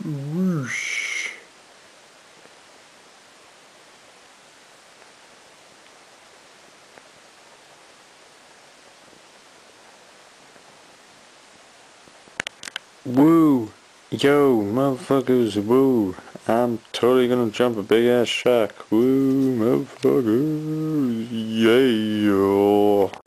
Whoosh. Woo! Yo, motherfuckers, woo! I'm totally gonna jump a big ass shack. Woo, motherfuckers! Yeah!